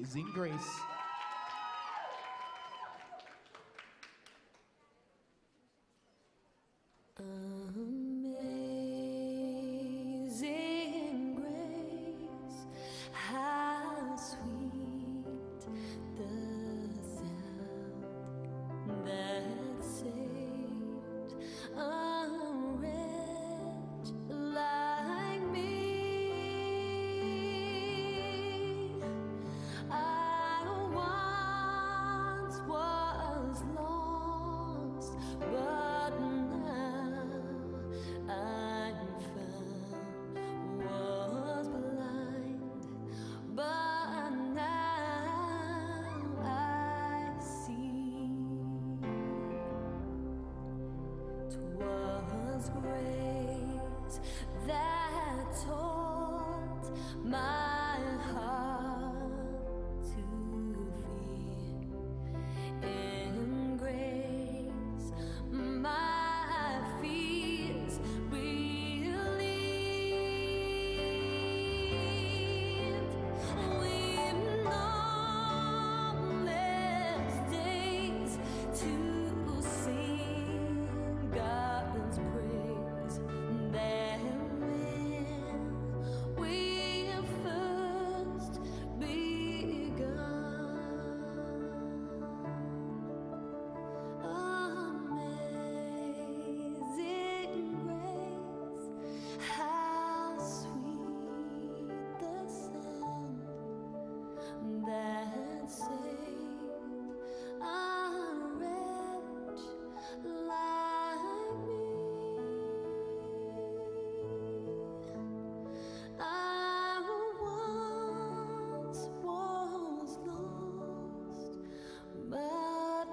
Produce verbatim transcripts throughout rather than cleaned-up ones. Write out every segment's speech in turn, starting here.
Amazing Grace. Amazing grace, how sweet the sound that saved a wretch like me. I once was lost, but I'm found, was blind, but now I see. 'Twas grace that taught my heart to fear. In grace, my fears relieved. We've numberless days to sing God's praise. Then when we first begun, amazing grace, how sweet the sound that saved a wretch like me. I once was lost, but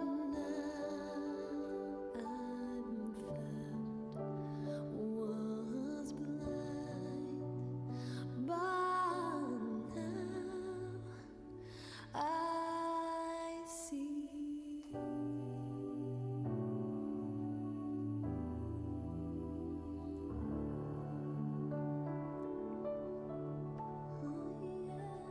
now I'm found. Was blind, but now I see. Oh, yeah.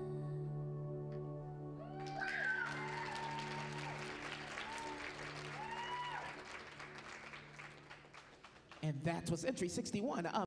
And that was entry sixty-one.